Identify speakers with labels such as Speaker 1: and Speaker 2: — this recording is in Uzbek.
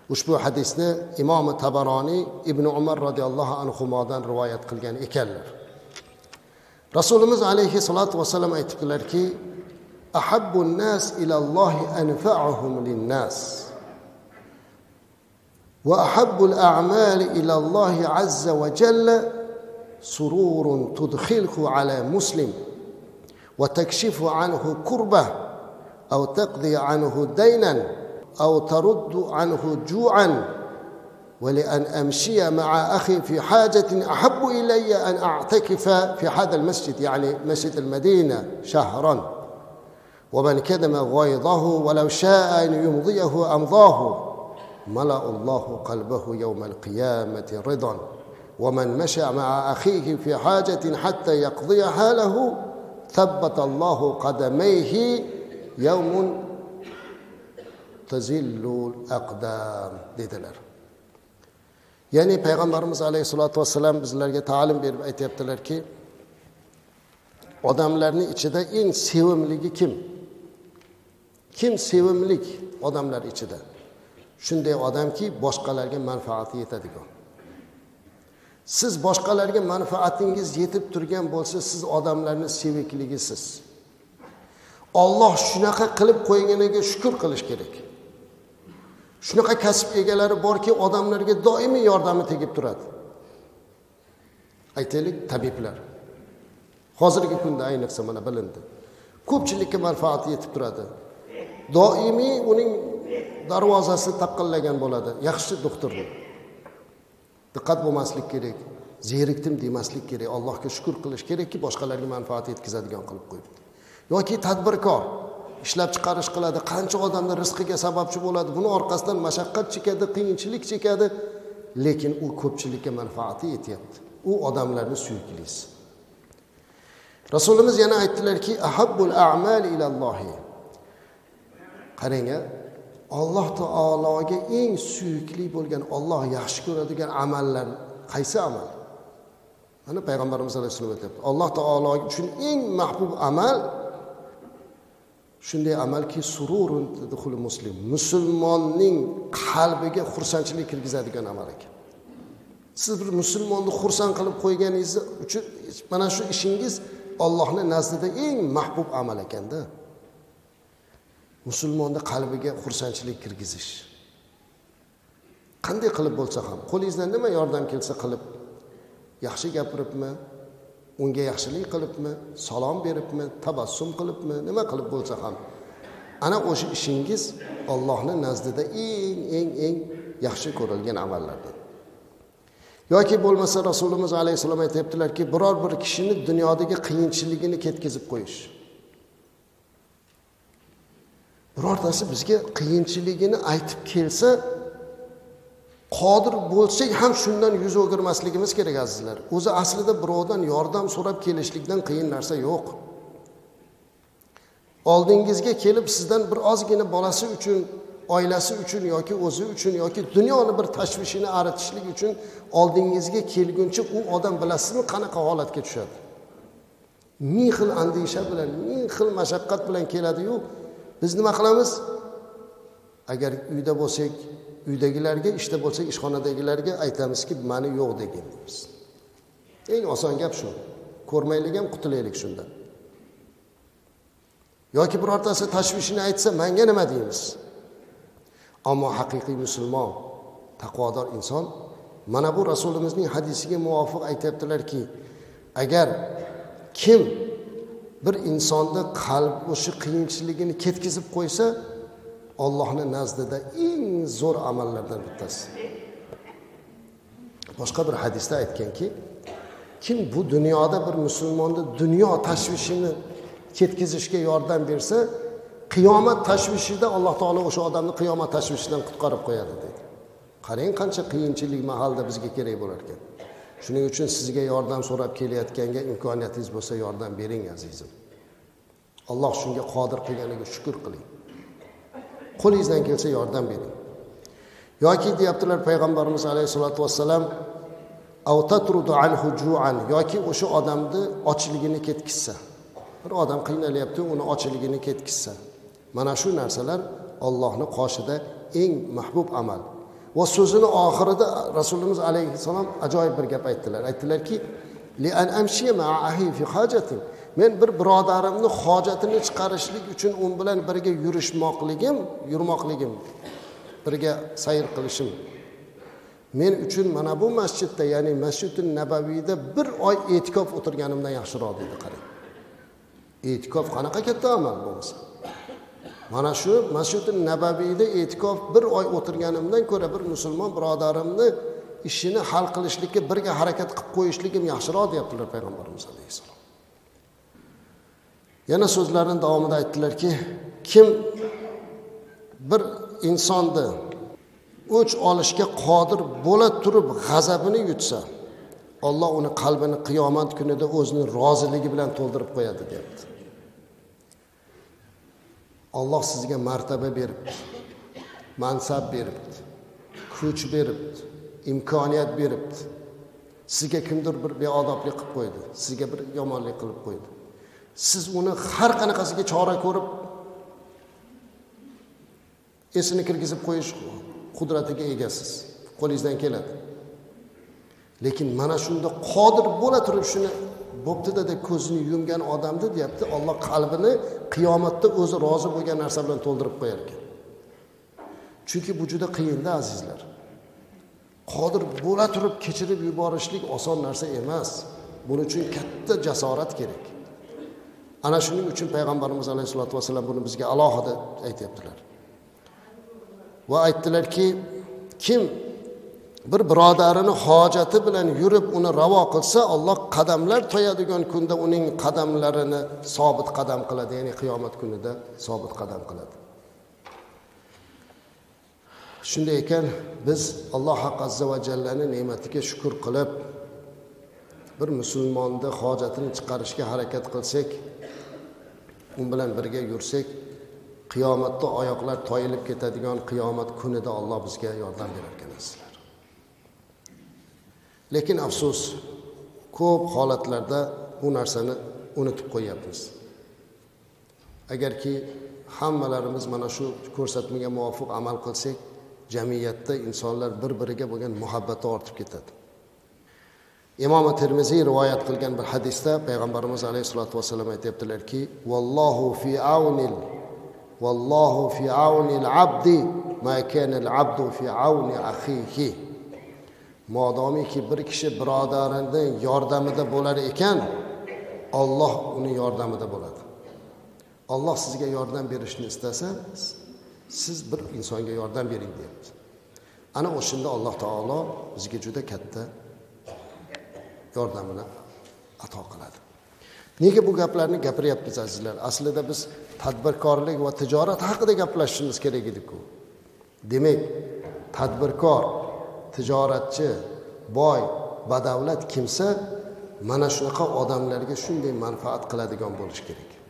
Speaker 1: Ushbu hadisni Imom Tabaroniy Ibn Umar radhiyallohu anhudan rivoyat qilgan ekanlar. Rasulimiz alayhi salatu vasallam aytibdilarki: "Ahabbun nas ila Allohi anfa'uhum lin-nas. Wa ahabbul a'mali ila Allohi azza wa jalla sururun tudkhilhu ala muslim wa takshifu anhu kurbah aw taqdi anhu daynan aw taruddu anhu ju'an wa li an amshiya ma'a akhi fi hajatin ahabbu ilayya an a'takifa fi hadha al-masjid yani masjid al-Madina shahran wa man kadama ghaydahu wa law sha'a an yumdiyahu amdahu ملأ الله قلبه يوم القيامة رضا ومن مشى مع أخيه في حاجة حتى يقضيها له ثبت الله قدميه يوم تزل الأقدام" dediler. Yani Peygamberimiz Aleyhisselatü Vesselam bizlerge ta'lim berib aytayaptilarki, odamlarning ichida eng sevimligi kim? Kim sevimlik odamlar ichida? Shunday odamki boshqalarga manfaati yetadigan. Siz boshqalarga manfaatingiz yetib turgan bo'lsa, siz odamlarni sevikligisiz. Alloh shunaqa qilib qo'yganiga shukr qilish kerak. Shunaqa kasb egalari borki, odamlarga doimiy yordami tegib turadi. Aytaylik, tabiblar. Hozirgi kunda ayniqsa mana bilindi. Ko'pchilikka manfaati yetib turadi. Doimiy uning darvozasi taqqillagan bo'ladi. Yaxshi doktordir. Diqqat bo'lmaslik kerak. Zerikdim demaslik kerak. Allohga shukr qilish kerakki, boshqalarga manfaat yetkazadigan qilib qo'yibdi. Yoki tadbirkor ishlab chiqarish qiladi, qancha odamlar rizqiga sababchi bo'ladi. Buni orqasidan mashaqqat chekadi, qiyinchilik chekadi, lekin u ko'pchilikka manfaati yetyapti. U odamlarning suyuklisi. Rasulimiz yana aytdilarki: "Ahabbul a'mali ila Allohi." Qarang, Alloh taologa eng suyukli bo'lgan, Alloh yaxshi ko'radigan amallar qaysi amal? Mana Payg'ambarimiz sollallohu alayhi vasallam aytibdi. Alloh taolo uchun eng mahbub amal shunday amalki, sururun tudkhul muslim. Musulmonning qalbiga xursandchilik kirgizadigan amal ekan. Siz bir musulmonni xursand qilib qo'yganingiz uchun mana shu ishingiz Allohning nazdida eng mahbub amal ekanda. Musulmonning qalbiga xursandchilik kirgizish. Qanday qilib bo'lsa ham, qo'lingizdan nima yordam kelsa qilib, yaxshi gapiribmi, unga yaxshilik qilibmi, salom beribmi, tabassum qilibmi, nima qilib bo'lsa ham, ana o'sha ishingiz Allohning nazdida eng yaxshi ko'rilgan amallardan. Yoki bo'lmasa Rasulimiz alayhisalom aytibdilarki, biror bir kishini dunyodagi qiyinchiligini ketkizib qo'yish. Birortasi bizga qiyinchiligini aytib kelsa, qodir bo'lsak ham shundan yuz o'girmasligimiz kerak azizlar. O'zi aslida birovdan yordam so'rab kelishlikdan qiyin narsa yo'q. Oldingizga kelib sizdan bir ozgina bolasi uchun, oilasi uchun yoki o'zi uchun yoki dunyoni bir tashvishini aritishlik uchun oldingizga kelguncha u odam bilasizmi qanaqa holatga tushadi? Ming xil andisha bilan, ming xil mashaqqat bilan keladi-yu, biz nima qilamiz? Agar uyda bo'lsak, uydagilarga, ishda bo'lsak, ishxonadagilarga aytamizki, meni yo'q deganmiz. Eng oson gap shu. Ko'rmaylik ham qutulaylik shundan. Yoki birortasi tashvishini aytsa, menga nima deymiz? Ammo haqiqiy musulmon, taqvodor inson mana bu Rasulimizning hadisiga muvofiq aytibdilarki, agar kim bir insonda qalb o'sha qiyinchiligini ketkizib qo'ysa, Allohning nazdida eng zo'r amallardan bittasi. Boshqa bir hadisda aytganki, kim bu dunyoda bir musulmonni dunyo tashvishini ketkizishga yordam bersa, qiyomat tashvishida Alloh taolo o'sha odamni qiyomat tashvishidan qutqarib qo'yadi dedi. Qarang qancha qiyinchilik mahalda bizga kerak bo'lar ekan. Shuning uchun sizga yordam so'rab kelayotganga imkoniyatingiz bo'lsa yordam bering azizim. Alloh shunga qodir qilganiga shukr qiling. Qo'lingizdan kelsa yordam bering. Yoki deyaptilar Payg'ambarimiz alayhisolatu vassalam, avtatrudu anhu ju'an, yoki o'sha odamni ochligini ketkizsa. Bir odam qiynalyapti, uni ochligini ketkizsa. Mana shu narsalar Allohning qoshida eng mahbub amal. Va so'zini oxirida Rasululloh alayhissalom ajoyib bir gap aytdilar. Aytdilarki, li an amshi ma'a ahi fi hajatin. Men bir birodarimni hojatini chiqarishlik uchun u bilan birga yurmoqligim, birga sayr qilishim men uchun mana bu masjidda, ya'ni Masjidun Nabaviyda bir oy e'tikof o'tirganimdan yaxshiroq dedi. Qarang. E'tikof qanaqa katta amal bo'lsa. Mana shu Masjidun Nabaviyda e'tikof bir oy o'tirganimdan ko'ra bir musulmon birodarimni ishini hal qilishlikka birga harakat qilib qo'yishligim yaxshiroq deyaptilar payg'ambarimiz alayhisalom. Yana so'zlarining davomida aytdilarki, kim bir insonni o'ch olishga qodir bo'la turib g'azabini yutsa, Alloh uni qalbini qiyomat kunida o'zining roziligi bilan to'ldirib qo'yadi deyapti. Alloh sizga martaba beribdi, mansab beribdi, kuch beribdi, imkoniyat beribdi. Sizga kimdir bir beodoblik qilib qo'ydi, sizga bir yomonlik qilib qo'ydi. Siz uni har qanaqasiga chora ko'rib esini kirgizib qo'yish qudratiga egasiz. Qo'lingizdan keladi. Lekin mana shunda qodir bo'la turib shuni bo'pti-da deb ko'zini yumgan odamni deyapti, Alloh qalbini qiyomatda o'zi rozi bo'lgan narsa bilan to'ldirib qo'yar ekan. Chunki bu juda qiyin-da azizlar. Qodir bo'la turib kechirib yuborishlik oson narsa emas. Buning uchun katta jasorat kerak. Ana shuning uchun payg'ambarimiz alayhisolatu vasallam buni bizga alohida aytibdilar. Va aytdilarki, kim bir birodarini hojati bilan yurib uni ravo qilsa, Alloh qadamlar to'yadigan kunda uning qadamlarini sobit qadam qiladi, ya'ni qiyomat kunida sobit qadam qiladi. Shunday ekan, biz Alloh azza va jallaning ne'matiga shukr qilib, bir musulmonni hojatini chiqarishga harakat qilsak, u bilan birga yursak, qiyomatda oyoqlar toyilib ketadigan qiyomat kunida Alloh bizga yordam berar ekanlar. Lekin afsus, ko'p holatlarda bu narsani unutib qo'yapmiz. Agarki hammalarimiz mana shu ko'rsatmaga muvofiq amal qilsak, jamiyatda insonlar bir-biriga bo'lgan muhabbati ortib ketadi. Imom Termiziy rivoyat qilgan bir hadisda payg'ambarimiz alayhisolatu vasallam aytibdilarki, vallohu fi aunil abdi ma kana al abdu fi auni akhihi. Modomiki bir kishi birodarining yordamida bo'lar ekan, Alloh uning yordamida bo'ladi. Alloh sizga yordam berishni istasa, siz bir insonga yordam bering deyapti. Ana o'shanda Alloh taolo bizga juda katta yordamini ato qiladi. Nega bu gaplarni gapiryapmiz azizlar? Aslida biz tadbirkorlik va tijorat haqida gaplashishimiz kerak edi-ku. Demak, tadbirkor, tijoratchi, boy, badavlat kimsa mana shunaqa odamlarga shunday manfaat qiladigan bo'lish kerak.